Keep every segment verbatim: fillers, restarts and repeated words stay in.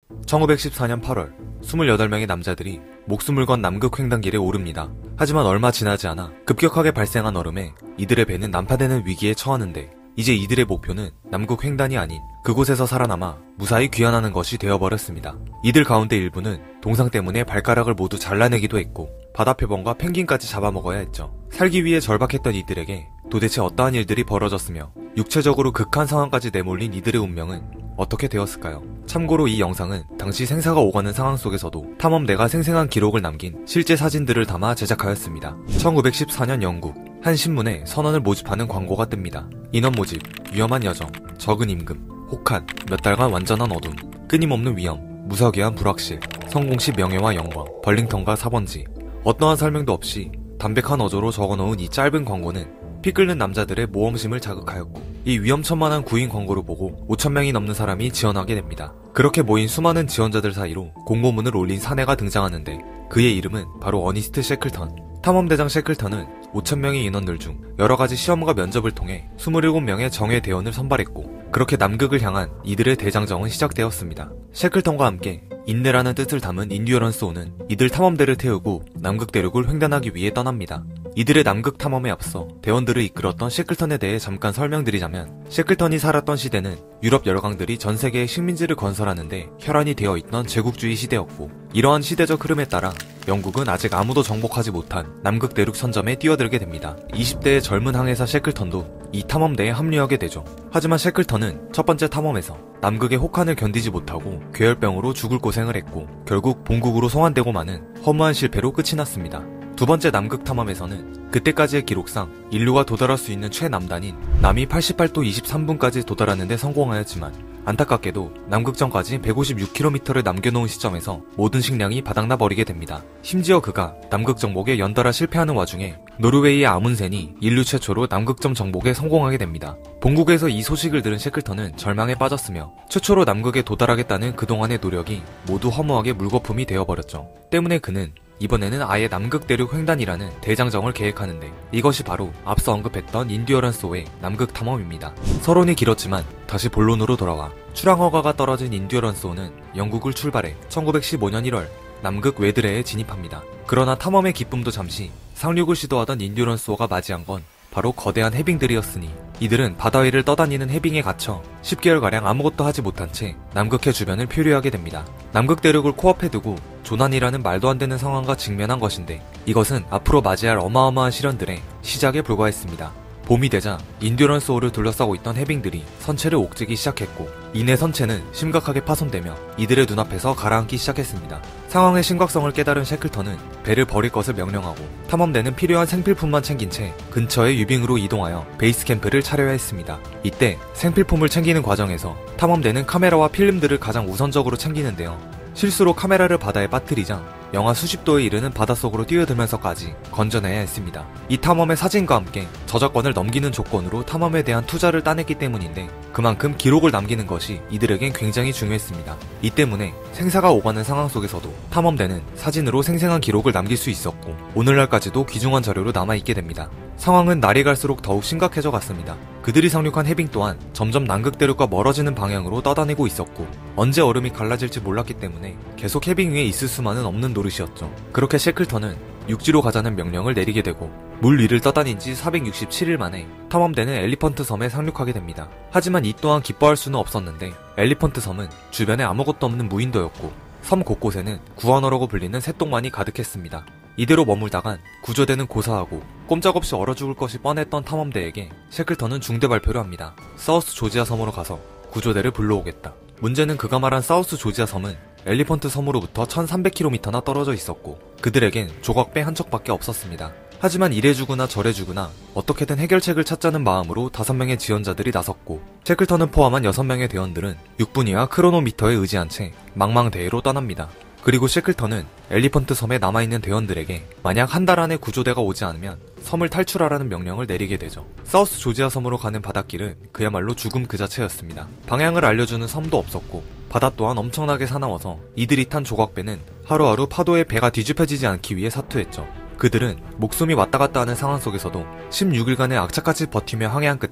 천구백십사 년 팔월 이십팔 명의 남자들이 목숨을 건 남극 횡단길에 오릅니다. 하지만 얼마 지나지 않아 급격하게 발생한 얼음에 이들의 배는 난파되는 위기에 처하는데 이제 이들의 목표는 남극 횡단이 아닌 그곳에서 살아남아 무사히 귀환하는 것이 되어버렸습니다. 이들 가운데 일부는 동상 때문에 발가락을 모두 잘라내기도 했고 바다 표범과 펭귄까지 잡아먹어야 했죠. 살기 위해 절박했던 이들에게 도대체 어떠한 일들이 벌어졌으며 육체적으로 극한 상황까지 내몰린 이들의 운명은 어떻게 되었을까요? 참고로 이 영상은 당시 생사가 오가는 상황 속에서도 탐험대가 생생한 기록을 남긴 실제 사진들을 담아 제작하였습니다. 천구백십사 년 영국 한 신문에 선원을 모집하는 광고가 뜹니다. 인원 모집, 위험한 여정, 적은 임금, 혹한, 몇 달간 완전한 어둠, 끊임없는 위험, 무서기한 불확실, 성공시 명예와 영광, 벌링턴과 사번지. 어떠한 설명도 없이 담백한 어조로 적어놓은 이 짧은 광고는 피 끓는 남자들의 모험심을 자극하였고 이 위험천만한 구인 광고를 보고 오천 명이 넘는 사람이 지원하게 됩니다. 그렇게 모인 수많은 지원자들 사이로 공고문을 올린 사내가 등장하는데 그의 이름은 바로 어니스트 셰클턴. 탐험대장 셰클턴은 오천 명의 인원들 중 여러가지 시험과 면접을 통해 이십칠 명의 정예 대원을 선발했고 그렇게 남극을 향한 이들의 대장정은 시작되었습니다. 셰클턴과 함께 인내라는 뜻을 담은 인듀어런스호는 이들 탐험대를 태우고 남극 대륙을 횡단하기 위해 떠납니다. 이들의 남극 탐험에 앞서 대원들을 이끌었던 셰클턴에 대해 잠깐 설명드리자면 셰클턴이 살았던 시대는 유럽 열강들이 전 세계에 식민지를 건설하는데 혈안이 되어 있던 제국주의 시대였고 이러한 시대적 흐름에 따라 영국은 아직 아무도 정복하지 못한 남극 대륙 선점에 뛰어들게 됩니다. 이십 대의 젊은 항해사 셰클턴도 이 탐험대에 합류하게 되죠. 하지만 셰클턴은 첫 번째 탐험에서 남극의 혹한을 견디지 못하고 괴열병으로 죽을 고생을 했고 결국 본국으로 송환되고 마는 허무한 실패로 끝이 났습니다. 두 번째 남극 탐험에서는 그때까지의 기록상 인류가 도달할 수 있는 최남단인 남이 팔십팔 도 이십삼 분까지 도달하는 데 성공하였지만 안타깝게도 남극점까지 백오십육 킬로미터를 남겨놓은 시점에서 모든 식량이 바닥나 버리게 됩니다. 심지어 그가 남극 정복에 연달아 실패하는 와중에 노르웨이의 아문센이 인류 최초로 남극점 정복에 성공하게 됩니다. 본국에서 이 소식을 들은 셰클턴은 절망에 빠졌으며 최초로 남극에 도달하겠다는 그동안의 노력이 모두 허무하게 물거품이 되어버렸죠. 때문에 그는 이번에는 아예 남극 대륙 횡단이라는 대장정을 계획하는데 이것이 바로 앞서 언급했던 인듀어런스호의 남극 탐험입니다. 서론이 길었지만 다시 본론으로 돌아와 출항허가가 떨어진 인듀어런스호는 영국을 출발해 천구백십오 년 일월 남극 웨드레에 진입합니다. 그러나 탐험의 기쁨도 잠시 상륙을 시도하던 인듀어런스호가 맞이한 건 바로 거대한 해빙들이었으니 이들은 바다 위를 떠다니는 해빙에 갇혀 십 개월가량 아무것도 하지 못한 채 남극해 주변을 표류하게 됩니다. 남극 대륙을 코앞에 두고 조난이라는 말도 안 되는 상황과 직면한 것인데 이것은 앞으로 맞이할 어마어마한 시련들의 시작에 불과했습니다. 봄이 되자 인듀어런스호를 둘러싸고 있던 해빙들이 선체를 옥죄기 시작했고 이내 선체는 심각하게 파손되며 이들의 눈앞에서 가라앉기 시작했습니다. 상황의 심각성을 깨달은 셰클턴은 배를 버릴 것을 명령하고 탐험대는 필요한 생필품만 챙긴 채 근처의 유빙으로 이동하여 베이스 캠프를 차려야 했습니다. 이때 생필품을 챙기는 과정에서 탐험대는 카메라와 필름들을 가장 우선적으로 챙기는데요. 실수로 카메라를 바다에 빠뜨리자 영하 수십 도에 이르는 바닷속으로 뛰어들면서까지 건져내야 했습니다. 이 탐험의 사진과 함께 저작권을 넘기는 조건으로 탐험에 대한 투자를 따냈기 때문인데 그만큼 기록을 남기는 것이 이들에겐 굉장히 중요했습니다. 이 때문에 생사가 오가는 상황 속에서도 탐험대는 사진으로 생생한 기록을 남길 수 있었고 오늘날까지도 귀중한 자료로 남아있게 됩니다. 상황은 날이 갈수록 더욱 심각해져 갔습니다. 그들이 상륙한 해빙 또한 점점 남극 대륙과 멀어지는 방향으로 떠다니고 있었고 언제 얼음이 갈라질지 몰랐기 때문에 계속 해빙 위에 있을 수만은 없는 노릇이었죠. 그렇게 셰클턴은 육지로 가자는 명령을 내리게 되고 물 위를 떠다닌 지 사백육십칠 일 만에 탐험대는 엘리펀트 섬에 상륙하게 됩니다. 하지만 이 또한 기뻐할 수는 없었는데 엘리펀트 섬은 주변에 아무것도 없는 무인도였고 섬 곳곳에는 구원어라고 불리는 새똥만이 가득했습니다. 이대로 머물다간 구조대는 고사하고 꼼짝없이 얼어 죽을 것이 뻔했던 탐험대에게 셰클턴은 중대 발표를 합니다. 사우스 조지아 섬으로 가서 구조대를 불러오겠다. 문제는 그가 말한 사우스 조지아 섬은 엘리펀트 섬으로부터 천삼백 킬로미터나 떨어져 있었고 그들에겐 조각배 한 척밖에 없었습니다. 하지만 이래 주구나 저래 주구나 어떻게든 해결책을 찾자는 마음으로 다섯 명의 지원자들이 나섰고 셰클턴을 포함한 여섯 명의 대원들은 육 분 이하 크로노미터에 의지한 채 망망대해로 떠납니다. 그리고 셰클턴은 엘리펀트 섬에 남아있는 대원들에게 만약 한 달 안에 구조대가 오지 않으면 섬을 탈출하라는 명령을 내리게 되죠. 사우스 조지아 섬으로 가는 바닷길은 그야말로 죽음 그 자체였습니다. 방향을 알려주는 섬도 없었고 바다 또한 엄청나게 사나워서 이들이 탄 조각배는 하루하루 파도에 배가 뒤집혀지지 않기 위해 사투했죠. 그들은 목숨이 왔다 갔다 하는 상황 속에서도 십육 일간의 악착같이 버티며 항해한 끝에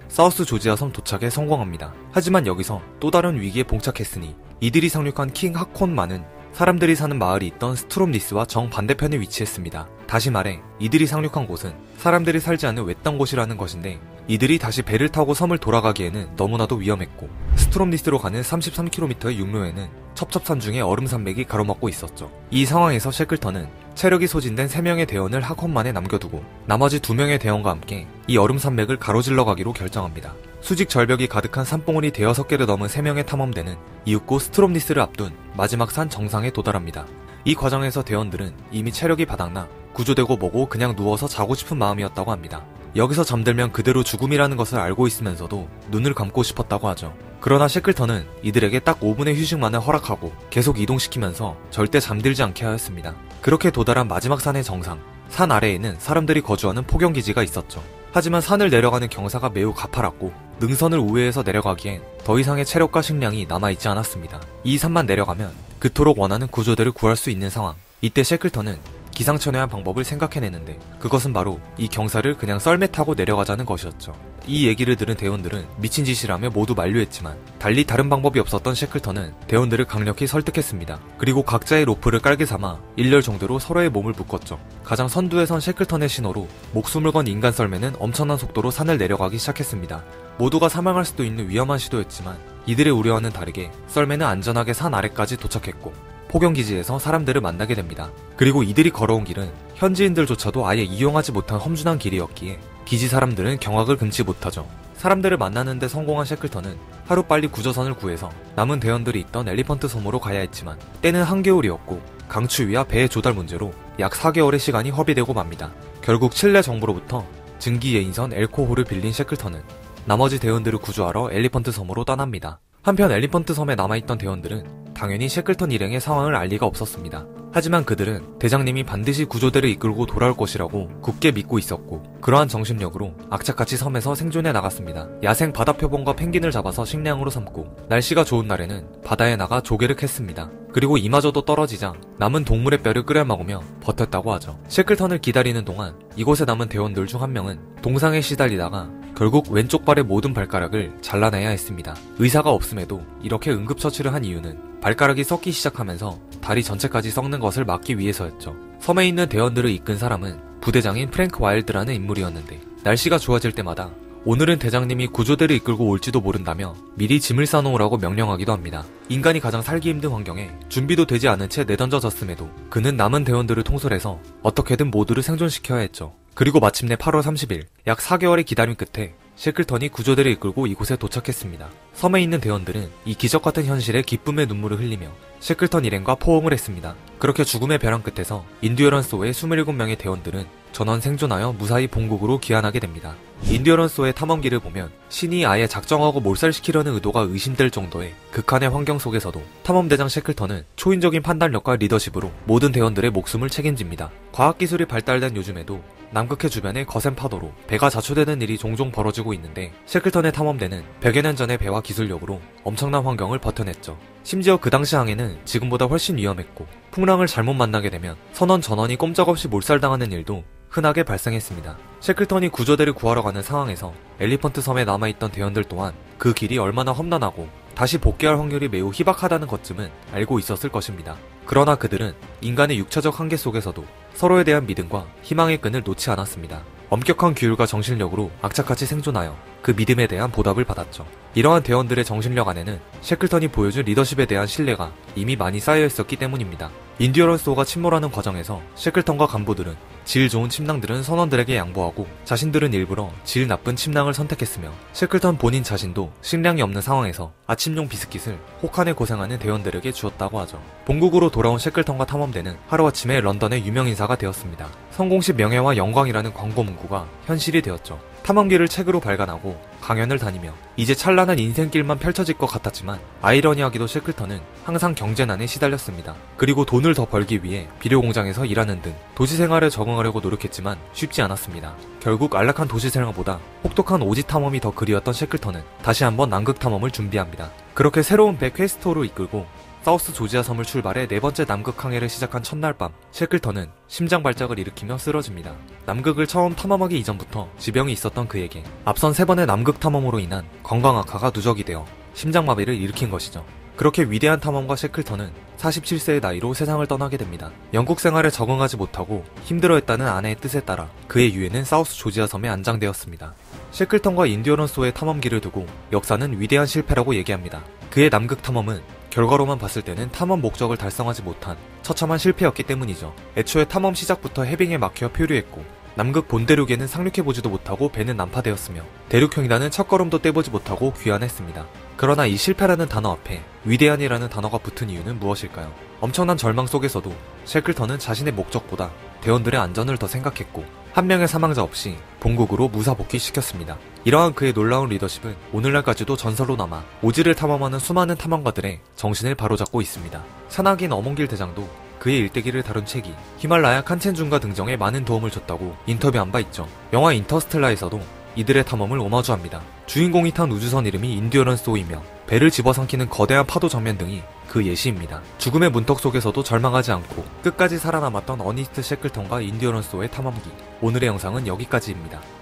사우스 조지아 섬 도착에 성공합니다. 하지만 여기서 또 다른 위기에 봉착했으니 이들이 상륙한 킹 하콘만은 사람들이 사는 마을이 있던 스트롬리스와 정반대편에 위치했습니다. 다시 말해 이들이 상륙한 곳은 사람들이 살지 않는 외딴 곳이라는 것인데 이들이 다시 배를 타고 섬을 돌아가기에는 너무나도 위험했고 스트롬리스로 가는 삼십삼 킬로미터의 육로에는 첩첩산 중에 얼음산맥이 가로막고 있었죠. 이 상황에서 셰클턴은 체력이 소진된 세 명의 대원을 하콘만에 남겨두고 나머지 두 명의 대원과 함께 이 얼음산맥을 가로질러 가기로 결정합니다. 수직 절벽이 가득한 산봉우리 대여섯 개를 넘은 세 명의 탐험대는 이윽고 스트롬리스를 앞둔 마지막 산 정상에 도달합니다. 이 과정에서 대원들은 이미 체력이 바닥나 구조되고 뭐고 그냥 누워서 자고 싶은 마음이었다고 합니다. 여기서 잠들면 그대로 죽음이라는 것을 알고 있으면서도 눈을 감고 싶었다고 하죠. 그러나 셰클턴은 이들에게 딱 오 분의 휴식만을 허락하고 계속 이동시키면서 절대 잠들지 않게 하였습니다. 그렇게 도달한 마지막 산의 정상, 산 아래에는 사람들이 거주하는 포경기지가 있었죠. 하지만 산을 내려가는 경사가 매우 가파랐고 능선을 우회해서 내려가기엔 더 이상의 체력과 식량이 남아있지 않았습니다. 이 산만 내려가면 그토록 원하는 구조대를 구할 수 있는 상황. 이때 셰클턴은 기상천외한 방법을 생각해내는데 그것은 바로 이 경사를 그냥 썰매 타고 내려가자는 것이었죠. 이 얘기를 들은 대원들은 미친 짓이라며 모두 만류했지만 달리 다른 방법이 없었던 셰클턴은 대원들을 강력히 설득했습니다. 그리고 각자의 로프를 깔게 삼아 일렬 정도로 서로의 몸을 묶었죠. 가장 선두에 선 셰클턴의 신호로 목숨을 건 인간 썰매는 엄청난 속도로 산을 내려가기 시작했습니다. 모두가 사망할 수도 있는 위험한 시도였지만 이들의 우려와는 다르게 썰매는 안전하게 산 아래까지 도착했고 포경기지에서 사람들을 만나게 됩니다. 그리고 이들이 걸어온 길은 현지인들조차도 아예 이용하지 못한 험준한 길이었기에 기지 사람들은 경악을 금치 못하죠. 사람들을 만나는데 성공한 셰클턴은 하루빨리 구조선을 구해서 남은 대원들이 있던 엘리펀트 섬으로 가야 했지만 때는 한겨울이었고 강추위와 배의 조달 문제로 약 사 개월의 시간이 허비되고 맙니다. 결국 칠레 정부로부터 증기 예인선 엘코호를 빌린 셰클턴은 나머지 대원들을 구조하러 엘리펀트 섬으로 떠납니다. 한편 엘리펀트 섬에 남아있던 대원들은 당연히 셰클턴 일행의 상황을 알 리가 없었습니다. 하지만 그들은 대장님이 반드시 구조대를 이끌고 돌아올 것이라고 굳게 믿고 있었고 그러한 정신력으로 악착같이 섬에서 생존해 나갔습니다. 야생 바다 표범과 펭귄을 잡아서 식량으로 삼고 날씨가 좋은 날에는 바다에 나가 조개를 캤습니다. 그리고 이마저도 떨어지자 남은 동물의 뼈를 끓여 먹으며 버텼다고 하죠. 셰클턴을 기다리는 동안 이곳에 남은 대원들 중 한 명은 동상에 시달리다가 결국 왼쪽 발의 모든 발가락을 잘라내야 했습니다. 의사가 없음에도 이렇게 응급처치를 한 이유는 발가락이 썩기 시작하면서 다리 전체까지 썩는 것을 막기 위해서였죠. 섬에 있는 대원들을 이끈 사람은 부대장인 프랭크 와일드라는 인물이었는데 날씨가 좋아질 때마다 오늘은 대장님이 구조대를 이끌고 올지도 모른다며 미리 짐을 싸놓으라고 명령하기도 합니다. 인간이 가장 살기 힘든 환경에 준비도 되지 않은 채 내던져졌음에도 그는 남은 대원들을 통솔해서 어떻게든 모두를 생존시켜야 했죠. 그리고 마침내 팔월 삼십일, 약 사 개월의 기다림 끝에 셰클턴이 구조대를 이끌고 이곳에 도착했습니다. 섬에 있는 대원들은 이 기적같은 현실에 기쁨의 눈물을 흘리며 셰클턴 일행과 포옹을 했습니다. 그렇게 죽음의 벼랑 끝에서 인듀어런스호의 이십칠 명의 대원들은 전원 생존하여 무사히 본국으로 귀환하게 됩니다. 인듀어런스호의 탐험기를 보면 신이 아예 작정하고 몰살시키려는 의도가 의심될 정도의 극한의 환경 속에서도 탐험대장 셰클턴은 초인적인 판단력과 리더십으로 모든 대원들의 목숨을 책임집니다. 과학기술이 발달된 요즘에도 남극해 주변의 거센 파도로 배가 자초되는 일이 종종 벌어지고 있는데 셰클턴의 탐험대는 백여 년 전의 배와 기술력으로 엄청난 환경을 버텨냈죠. 심지어 그 당시 항해는 지금보다 훨씬 위험했고 풍랑을 잘못 만나게 되면 선원 전원이 꼼짝없이 몰살당하는 일도 흔하게 발생했습니다. 셰클턴이 구조대를 구하러 가는 상황에서 엘리펀트 섬에 남아있던 대원들 또한 그 길이 얼마나 험난하고 다시 복귀할 확률이 매우 희박하다는 것쯤은 알고 있었을 것입니다. 그러나 그들은 인간의 육체적 한계 속에서도 서로에 대한 믿음과 희망의 끈을 놓지 않았습니다. 엄격한 규율과 정신력으로 악착같이 생존하여 그 믿음에 대한 보답을 받았죠. 이러한 대원들의 정신력 안에는 셰클턴이 보여준 리더십에 대한 신뢰가 이미 많이 쌓여 있었기 때문입니다. 인듀어런스호가 침몰하는 과정에서 셰클턴과 간부들은 질 좋은 침낭들은 선원들에게 양보하고 자신들은 일부러 질 나쁜 침낭을 선택했으며 셰클턴 본인 자신도 식량이 없는 상황에서 아침용 비스킷을 혹한에 고생하는 대원들에게 주었다고 하죠. 본국으로 돌아온 셰클턴과 탐험대는 하루아침에 런던의 유명인사가 되었습니다. 성공시 명예와 영광이라는 광고 문구가 현실이 되었죠. 탐험기를 책으로 발간하고 강연을 다니며 이제 찬란한 인생길만 펼쳐질 것 같았지만 아이러니하게도 셰클턴은 항상 경제난에 시달렸습니다. 그리고 돈을 더 벌기 위해 비료 공장에서 일하는 등 도시 생활에 적응하려고 노력했지만 쉽지 않았습니다. 결국 안락한 도시 생활보다 혹독한 오지 탐험이 더 그리웠던 셰클턴은 다시 한번 남극 탐험을 준비합니다. 그렇게 새로운 배 퀘스토를 이끌고 사우스 조지아 섬을 출발해 네 번째 남극 항해를 시작한 첫날 밤, 셰클턴은 심장 발작을 일으키며 쓰러집니다. 남극을 처음 탐험하기 이전부터 지병이 있었던 그에게 앞선 세 번의 남극 탐험으로 인한 건강 악화가 누적이 되어 심장마비를 일으킨 것이죠. 그렇게 위대한 탐험가 셰클턴은 사십칠 세의 나이로 세상을 떠나게 됩니다. 영국 생활에 적응하지 못하고 힘들어했다는 아내의 뜻에 따라 그의 유해는 사우스 조지아 섬에 안장되었습니다. 셰클턴과 인디어런소의 탐험기를 두고 역사는 위대한 실패라고 얘기합니다. 그의 남극 탐험은 결과로만 봤을 때는 탐험 목적을 달성하지 못한 처참한 실패였기 때문이죠. 애초에 탐험 시작부터 해빙에 막혀 표류했고 남극 본대륙에는 상륙해보지도 못하고 배는 난파되었으며 대륙형이라는 첫걸음도 떼보지 못하고 귀환했습니다. 그러나 이 실패라는 단어 앞에 위대한이라는 단어가 붙은 이유는 무엇일까요? 엄청난 절망 속에서도 셰클턴은 자신의 목적보다 대원들의 안전을 더 생각했고 한 명의 사망자 없이 본국으로 무사 복귀시켰습니다. 이러한 그의 놀라운 리더십은 오늘날까지도 전설로 남아 오지를 탐험하는 수많은 탐험가들의 정신을 바로잡고 있습니다. 산악인 어몽길 대장도 그의 일대기를 다룬 책이 히말라야 칸첸중가 등정에 많은 도움을 줬다고 인터뷰한 바 있죠. 영화 인터스텔라에서도 이들의 탐험을 오마주합니다. 주인공이 탄 우주선 이름이 인디어런스호이며 배를 집어삼키는 거대한 파도 장면 등이 그 예시입니다. 죽음의 문턱 속에서도 절망하지 않고 끝까지 살아남았던 어니스트 셰클턴과 인디어런스호의 탐험기. 오늘의 영상은 여기까지입니다.